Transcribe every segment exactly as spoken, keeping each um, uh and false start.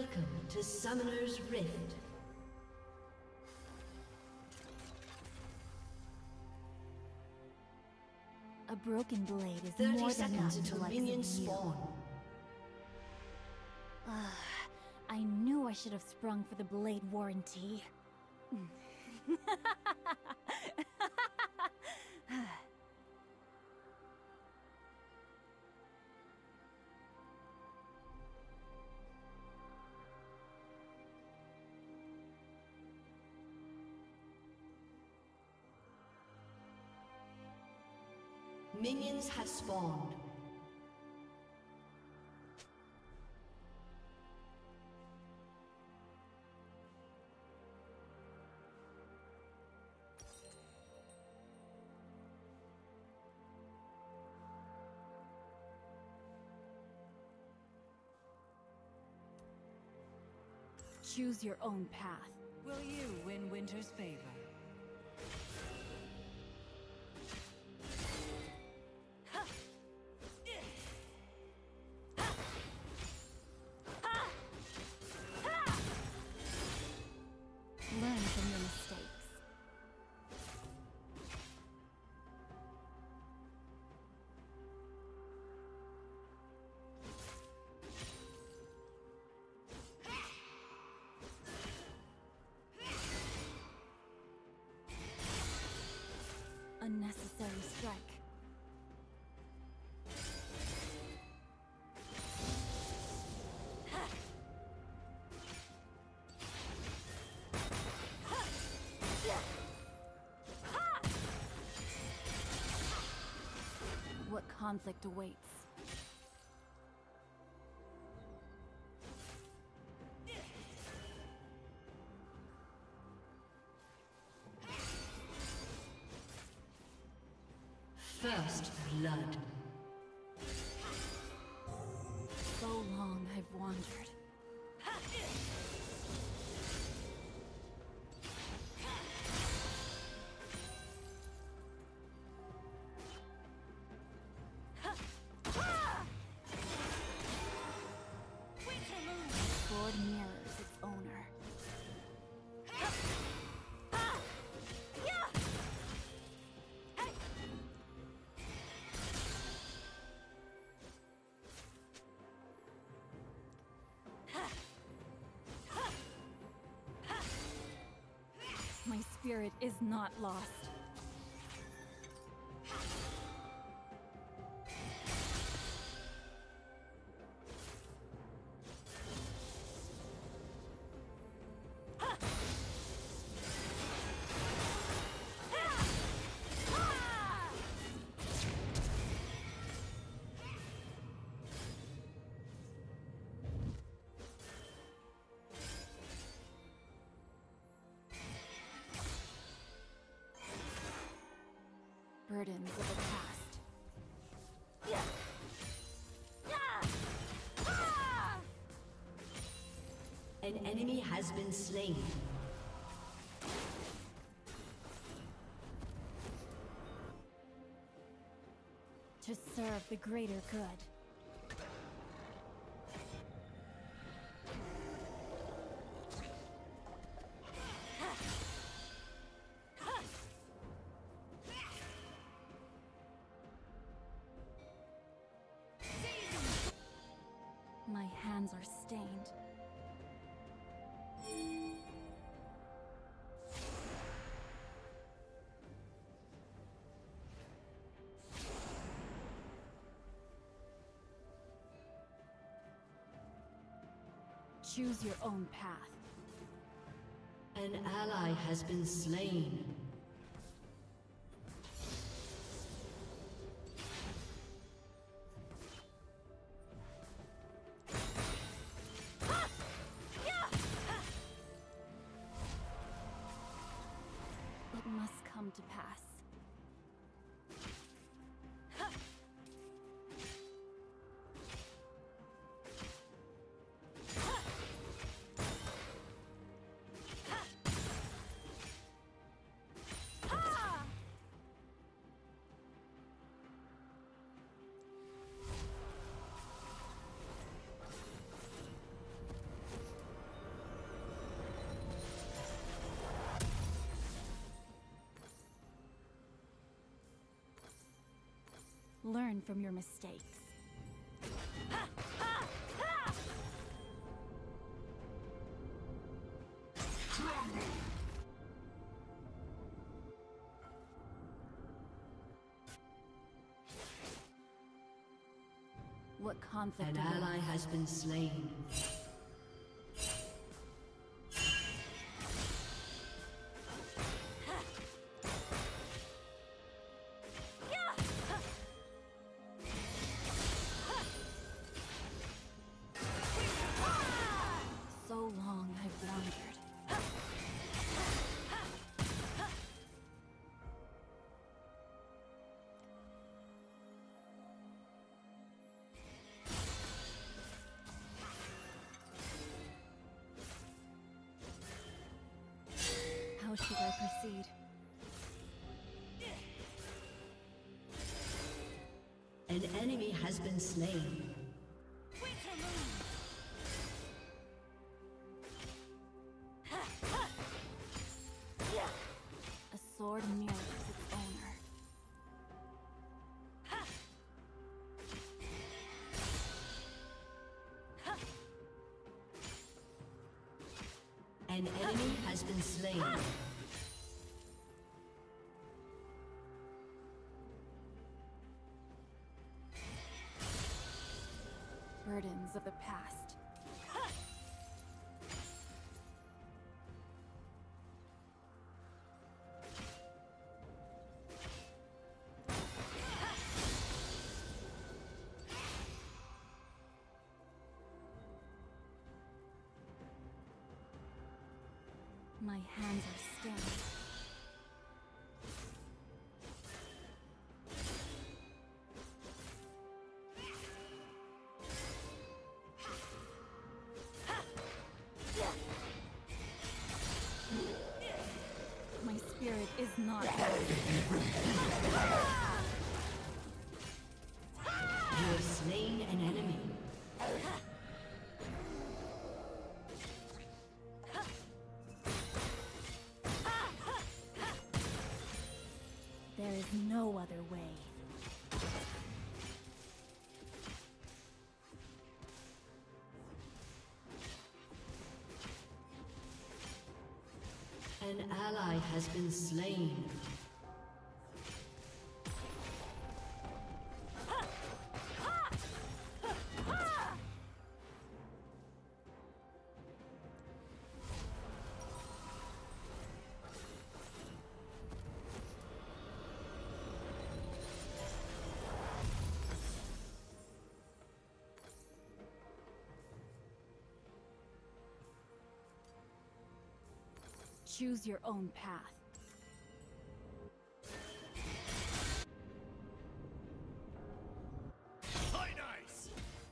Welcome to Summoner's Rift. A broken blade is thirty more than seconds enough to until like minions you. spawn. Ugh, I knew I should have sprung for the blade warranty. Minions have spawned. Choose your own path. Will you win Winter's favor? Learn from your mistakes. Unnecessary strike. What conflict awaits? First blood. So long I've wandered. Sword mirrors its owner. My spirit is not lost. Burdens of the past. An enemy has been slain. To serve the greater good. My hands are stained. Choose your own path. An ally has been slain. It must come to pass. Learn from your mistakes. What conflict? An ally has been slain. So long I've wandered. How should I proceed? An enemy has been slain. A sword mirrors its owner. An enemy has been slain. Burdens of the past. My hands are stained. My spirit is not ready. You have slain an enemy. There is no other way. An ally has been slain. Choose your own path. Play nice.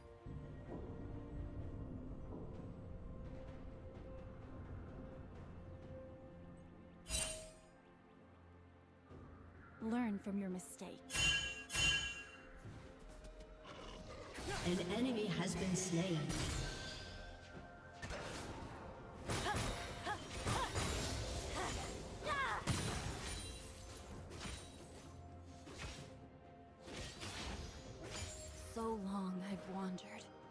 Learn from your mistakes. An enemy has been slain. So long I've wandered.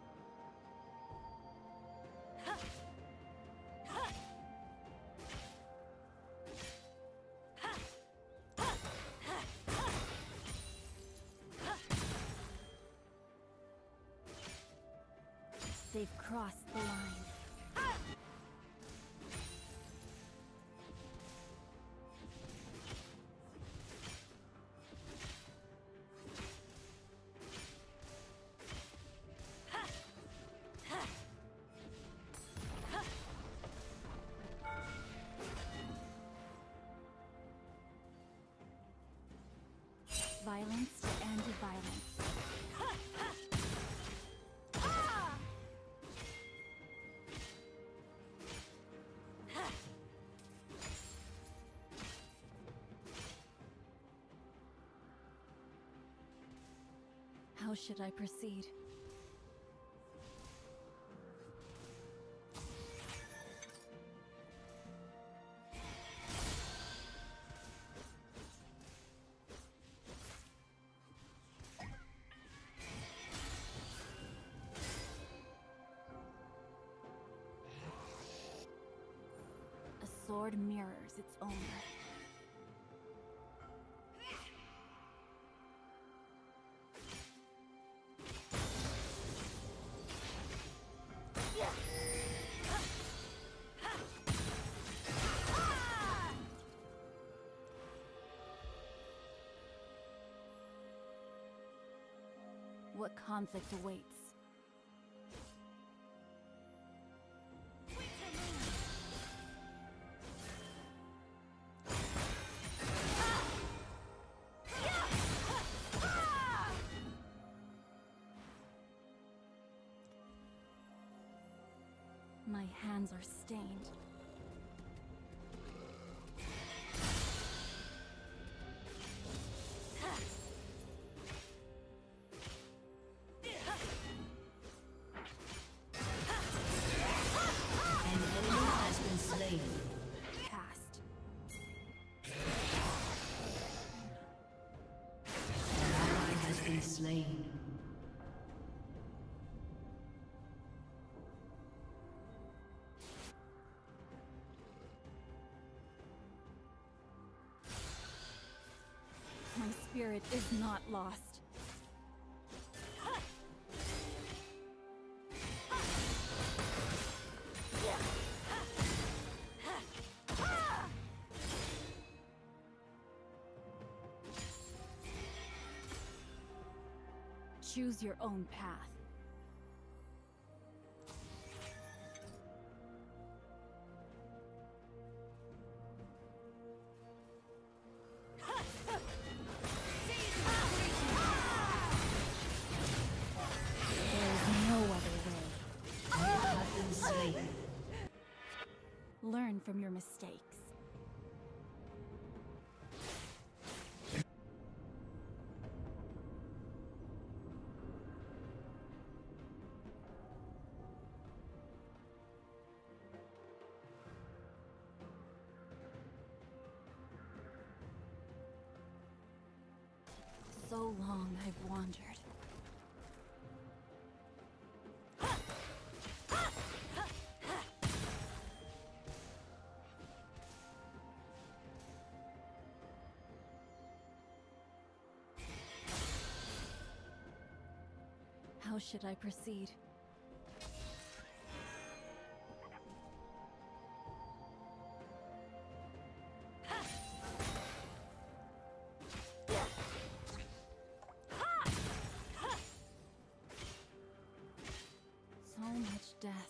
They've crossed the line. Violence to anti-violence. How should I proceed? sword mirrors its owner. What conflict awaits? My hands are stained. Slain. My spirit is not lost. Choose your own path. There is no other way. You have been slain. Learn from your mistakes. So long I've wandered. How should I proceed? Death.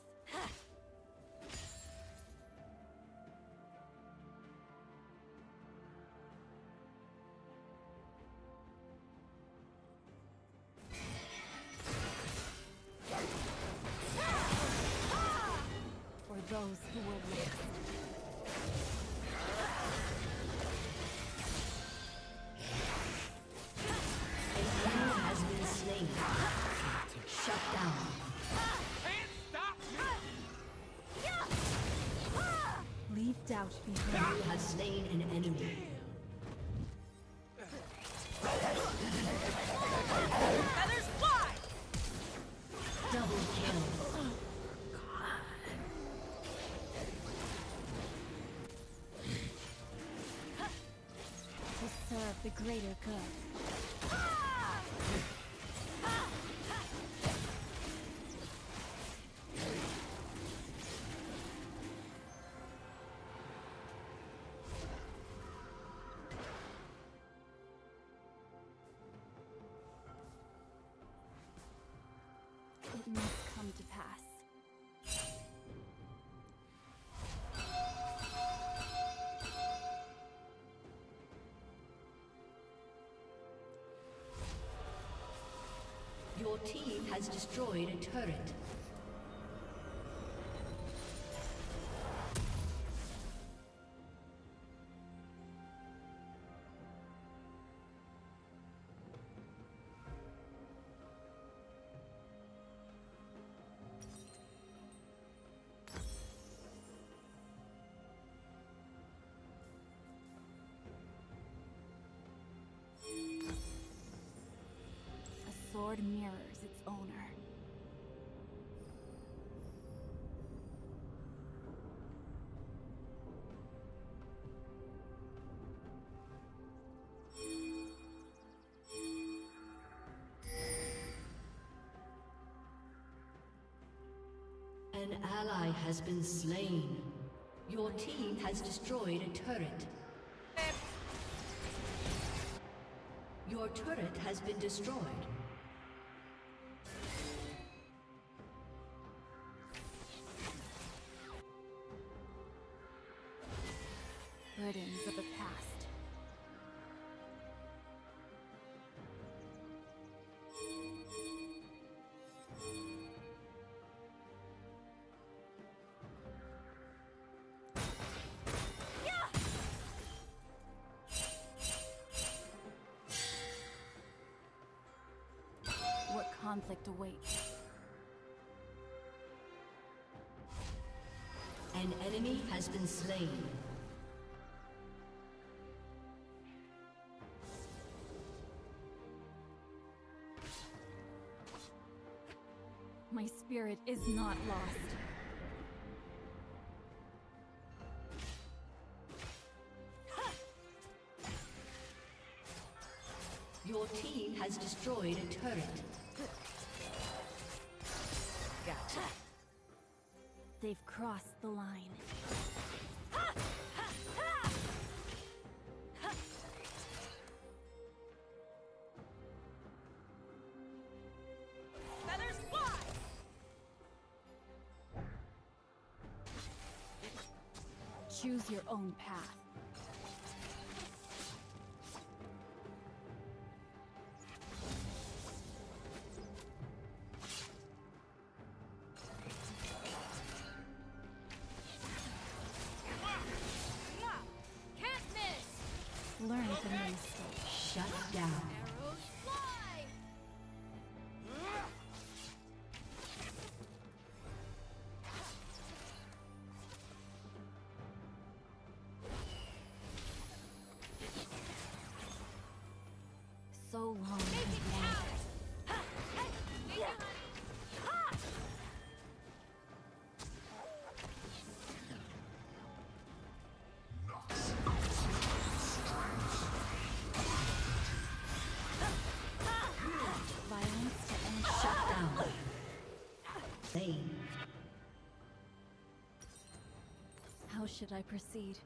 For those who will last. A hero has been slain. Shut down. Leave doubt behind. You have slain an enemy. Feathers fly! Double kill. To serve the greater good. It must come to pass. Your team has destroyed a turret. A sword mirrors its owner. has been slain. Your team has destroyed a turret. Your turret has been destroyed. Burdens of the past. What conflict awaits? An enemy has been slain. My spirit is not lost. Your team has destroyed a turret. Gotcha. They've crossed the line. Feathers fly! Choose your own path. Learn from your mistakes. Shut down. Arrows fly! So long Take has it wandered. out! Ha! Hey! Thank you, honey! Ha! Violence to end. Shut down. Slain. How should I proceed?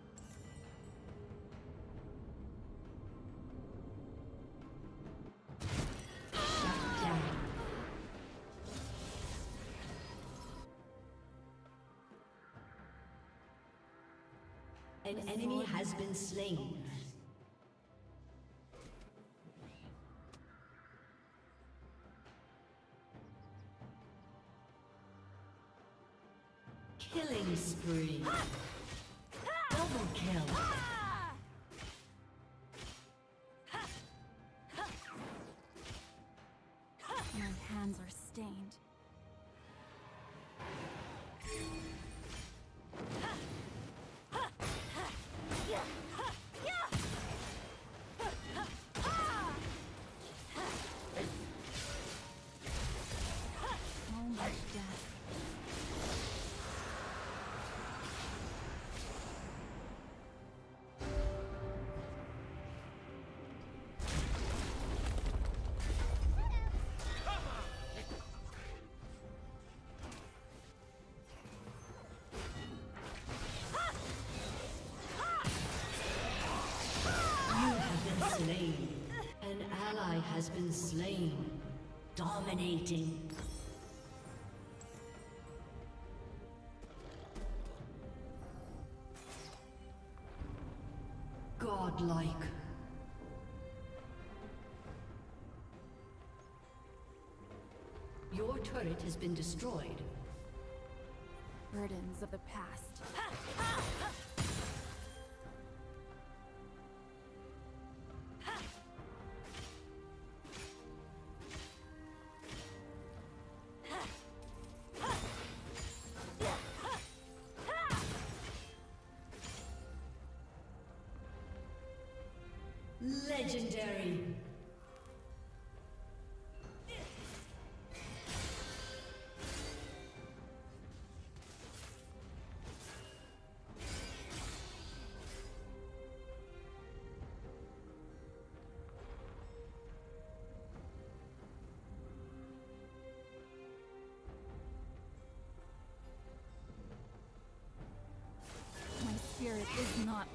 Shut down. An enemy has been slain. Killing spree. Double kill. My hands are stained. So much death. Slain. An ally has been slain. Dominating. Godlike. Your turret has been destroyed. Burdens of the past. Legendary.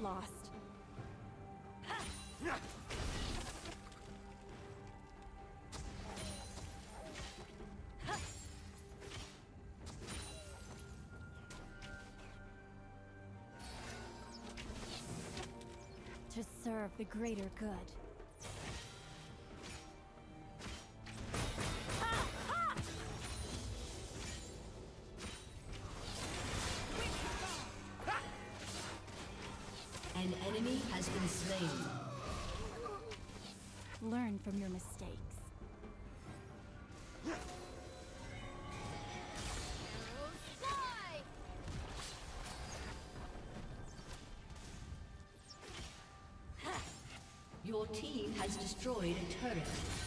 lost. To serve the greater good. An enemy has been slain. Learn from your mistakes. Fly! Your team has destroyed a turret.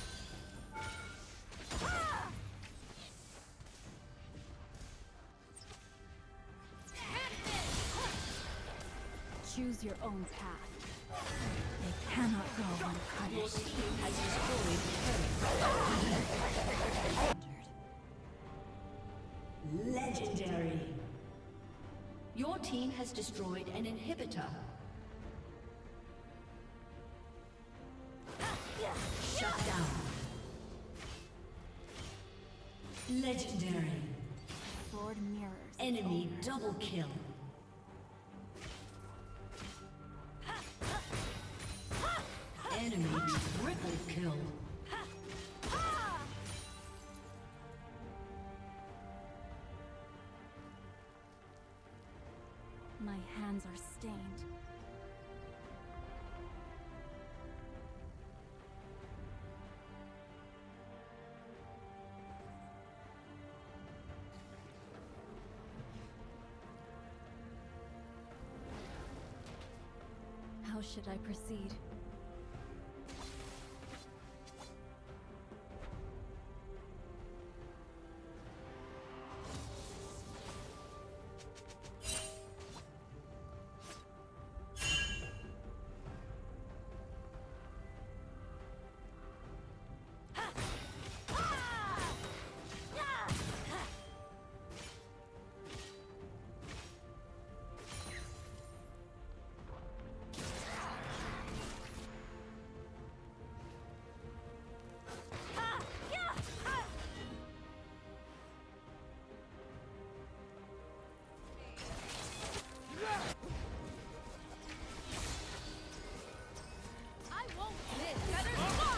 Choose your own path. They cannot go Your unpunished. team has destroyed a turret. Legendary. Your team has destroyed an inhibitor. Shut down. Legendary. Sword mirrors. Enemy double kill. Enemy triple kill. My hands are stained. How should I proceed? I won't miss. Feathers fly!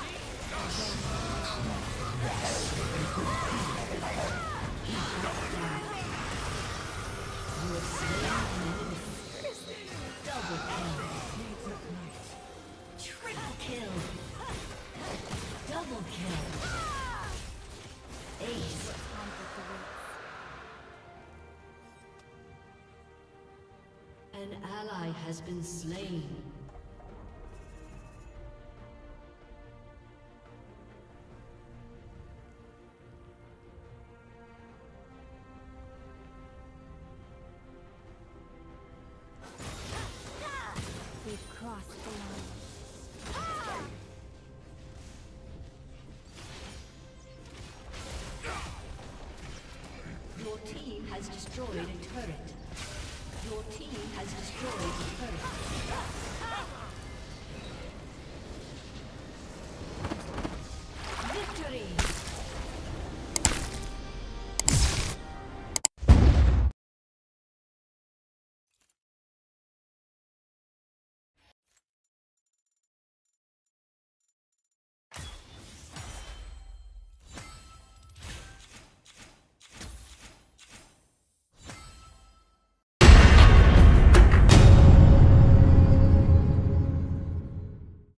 You have slain an enemy. Double kill. Triple kill. Double kill. Ace. Conflict awaits. An ally has been slain. We've crossed the line. Your team has destroyed a turret. Your team has destroyed a turret.